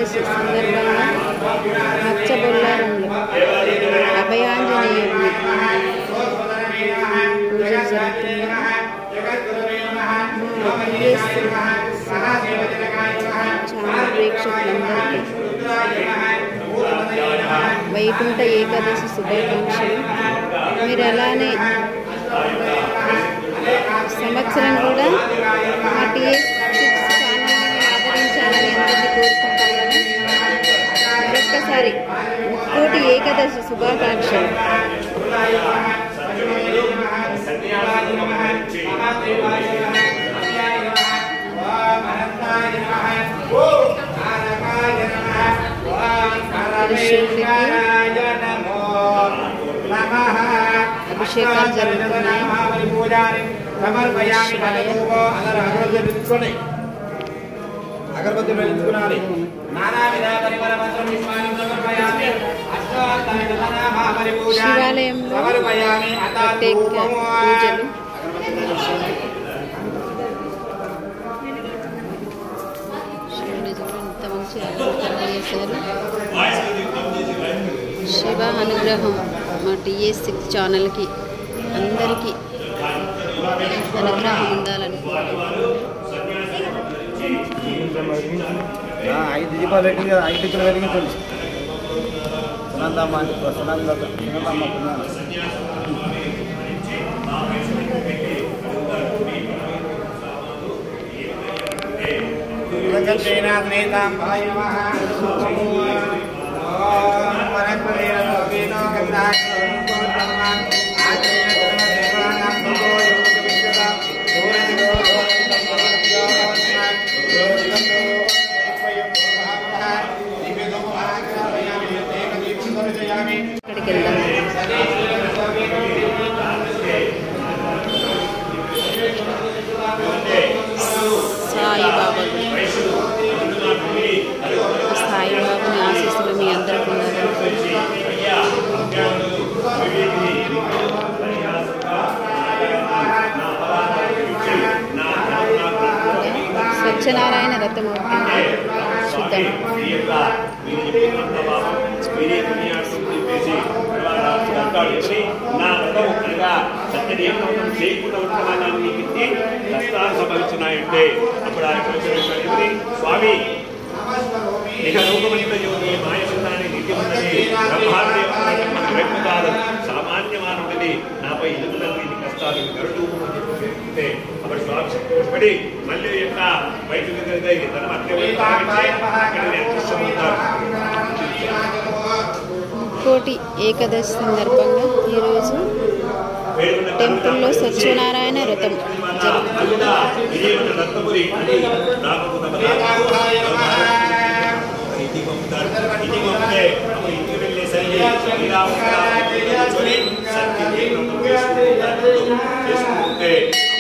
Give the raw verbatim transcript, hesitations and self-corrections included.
ఏకాదశి సందర్భంగా మత్స్యబొల్లారంలో అభయాంజనేయుడిని పూజలు జరుగుతున్నాయి. ఛానల్ ప్రేక్షకులందరికీ వైకుంఠ ఏకాదశి శుభాకాంక్షలు. మీరు అలానే సంవత్సరం కూడా మా టీఎస్ సిక్స్ ఛానల్ని ఆదరించాలని అందరికీ కోరుకుంటాం కదా. మరొక్కసారి ముక్కోటి ఏకాదశి శుభాకాంక్షలు. అభిషేకాలు జరుగుతున్నాయి. అగరబత్తి వెలిగించుకోవాలి. శివాలయంలో ప్రత్యేక పూజలు. శివుని ఇంత మంచి అలంకరణ చేశారు. శివ అనుగ్రహం మా టీఎస్ సిక్స్ ఛానల్కి అందరికీ అనుగ్రహం ఉండాలని ఐదు దీపాలు పెట్టి ఐదు దిక్కులు వెలిగించండి. సునందమ్మ సునంద సునందమ్మ ఇక్కడికి వెళ్దాం. సాయిబాబా సాయిబాబాని ఆశీస్సులు మీ అందరికీ ఉండాలి. సత్యనారాయణ రథం అవుతుంది. చూద్దాం. నా వ్రతం అనగా సత్యదేవం చేయకుండా ఉంటున్నాను కష్టాలు సంభవిస్తున్నాయంటే అప్పుడు ఆయన స్వామి ఇక లోకమనితో మాయసున్నాన్ని నిత్యమున్నది బ్రహ్మాండ కాదు సామాన్య మానవుడిని నాపై ఎదుగుదల కష్టాలు గరుడుకుంటే అప్పుడు స్వామి పడి మళ్ళీ యొక్క బయటకు తన కోటి ఏకాదశి సందర్భంగా ఈరోజు టెంపుల్లో సత్యనారాయణ వ్రతం జరుగుతుంది. చేసుకుంటే